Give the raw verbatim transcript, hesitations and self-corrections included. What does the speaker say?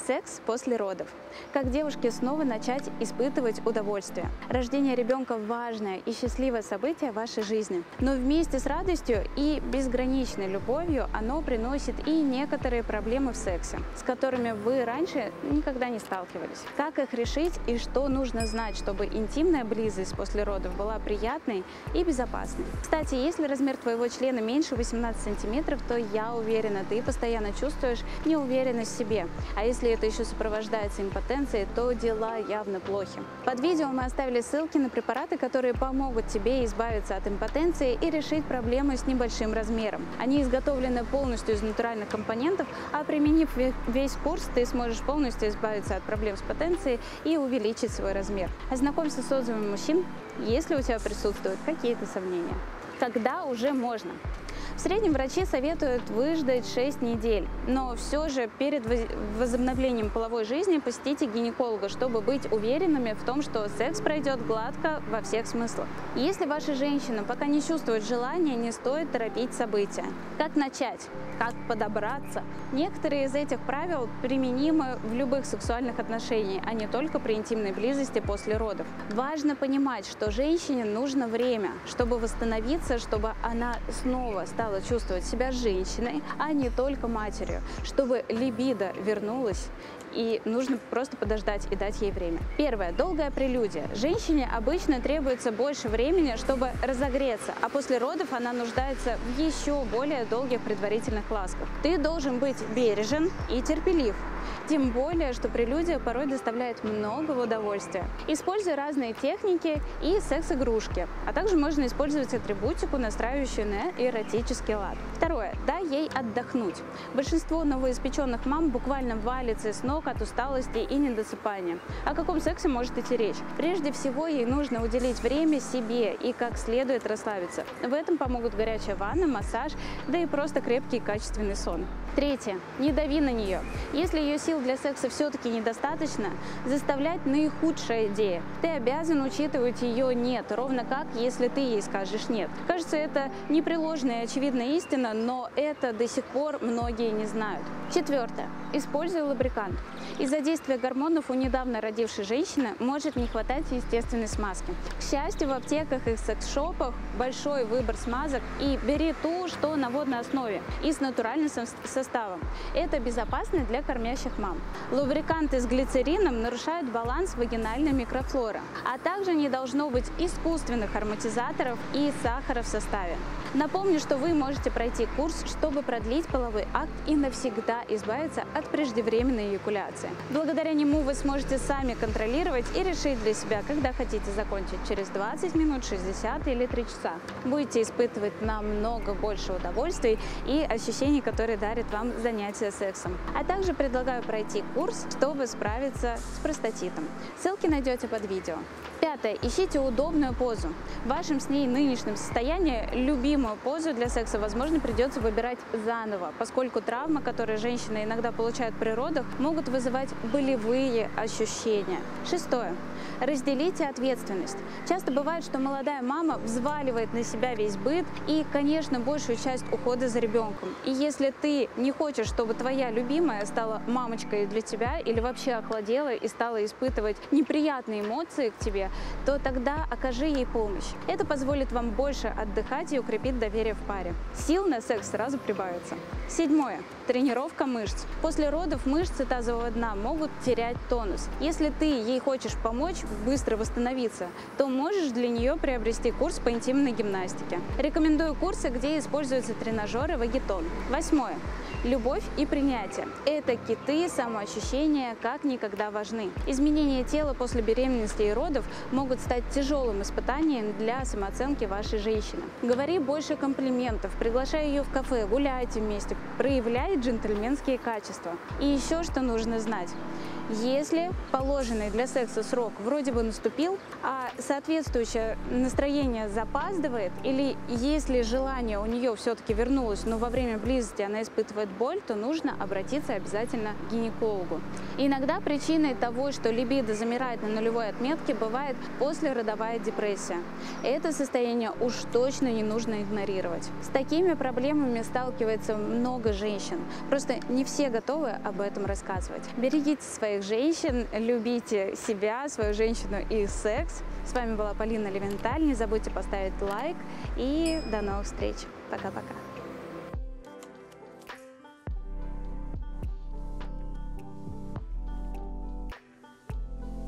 Секс после родов. Как девушке снова начать испытывать удовольствие. Рождение ребенка – важное и счастливое событие в вашей жизни. Но вместе с радостью и безграничной любовью оно приносит и некоторые проблемы в сексе, с которыми вы раньше никогда не сталкивались. Как их решить и что нужно знать, чтобы интимная близость после родов была приятной и безопасной. Кстати, если размер твоего члена меньше восемнадцати сантиметров, то я уверена, ты постоянно чувствуешь неуверенность в себе. А если это еще сопровождается импотенцией, то дела явно плохи. Под видео мы оставили ссылки на препараты, которые помогут тебе избавиться от импотенции и решить проблемы с небольшим размером. Они изготовлены полностью из натуральных компонентов, а применив весь курс, ты сможешь полностью избавиться от проблем с потенцией и увеличить свой размер. Ознакомься с отзывами мужчин, если у тебя присутствуют какие-то сомнения. Когда уже можно? В среднем врачи советуют выждать шесть недель, но все же перед возобновлением половой жизни посетите гинеколога, чтобы быть уверенными в том, что секс пройдет гладко во всех смыслах. Если ваша женщина пока не чувствует желания, не стоит торопить события. Как начать? Как подобраться? Некоторые из этих правил применимы в любых сексуальных отношениях, а не только при интимной близости после родов. Важно понимать, что женщине нужно время, чтобы восстановиться, чтобы она снова стала чувствовать себя женщиной, а не только матерью, чтобы либидо вернулась, и нужно просто подождать и дать ей время. Первое. Долгая прелюдия. Женщине обычно требуется больше времени, чтобы разогреться, а после родов она нуждается в еще более долгих предварительных ласках. Ты должен быть бережен и терпелив. Тем более, что прелюдия порой доставляет много удовольствия. Используй разные техники и секс-игрушки, а также можно использовать атрибутику, настраивающую на эротический лад. Второе. Дай ей отдохнуть. Большинство новоиспеченных мам буквально валится с ног от усталости и недосыпания. О каком сексе может идти речь? Прежде всего, ей нужно уделить время себе и как следует расслабиться. В этом помогут горячая ванна, массаж, да и просто крепкий и качественный сон. Третье. Не дави на нее. Если ее сил для секса все-таки недостаточно, заставлять наихудшая идея. Ты обязан учитывать ее «нет», ровно как, если ты ей скажешь «нет». Кажется, это непреложная и очевидная истина, но это до сих пор многие не знают. Четвертое. Используй лубрикант. Из-за действия гормонов у недавно родившей женщины может не хватать естественной смазки. К счастью, в аптеках и секс-шопах большой выбор смазок, и бери ту, что на водной основе и с натуральным составом. Это безопасно для кормящих мам. Лубриканты с глицерином нарушают баланс вагинальной микрофлоры, а также не должно быть искусственных ароматизаторов и сахара в составе. Напомню, что вы можете пройти курс, чтобы продлить половой акт и навсегда избавиться от преждевременной эякуляции. Благодаря нему вы сможете сами контролировать и решить для себя, когда хотите закончить – через двадцать минут, шестьдесят или три часа. Будете испытывать намного больше удовольствий и ощущений, которые дарит вам занятие сексом. А также предлагаю пройти курс, чтобы справиться с простатитом. Ссылки найдете под видео. Пятое. Ищите удобную позу. В вашем с ней нынешнем состоянии любимую позу для секса, возможно, придется выбирать заново, поскольку травмы, которые женщины иногда получают при родах, могут вызывать болевые ощущения. Шестое. Разделите ответственность. Часто бывает, что молодая мама взваливает на себя весь быт и, конечно, большую часть ухода за ребенком. И если ты не хочешь, чтобы твоя любимая стала мамочкой для тебя или вообще охладела и стала испытывать неприятные эмоции к тебе, то тогда окажи ей помощь. Это позволит вам больше отдыхать и укрепит доверие в паре. Сил на секс сразу прибавится. Седьмое. Тренировка мышц. После родов мышцы тазового дна могут терять тонус. Если ты ей хочешь помочь быстро восстановиться, то можешь для нее приобрести курс по интимной гимнастике. Рекомендую курсы, где используются тренажеры Вагитон. Восьмое. Любовь и принятие. Это киты самоощущения как никогда важны. Изменения тела после беременности и родов могут стать тяжелым испытанием для самооценки вашей женщины. Говори больше комплиментов, приглашай ее в кафе, гуляйте вместе, проявляй джентльменские качества. И еще что нужно знать. Если положенный для секса срок вроде бы наступил, а соответствующее настроение запаздывает, или если желание у нее все-таки вернулось, но во время близости она испытывает боль, то нужно обратиться обязательно к гинекологу. Иногда причиной того, что либидо замирает на нулевой отметке, бывает послеродовая депрессия. Это состояние уж точно не нужно игнорировать. С такими проблемами сталкивается много женщин. Просто не все готовы об этом рассказывать. Берегите своих женщин, любите себя, свою женщину и секс. С вами была Полина Левенталь. Не забудьте поставить лайк и до новых встреч. Пока-пока.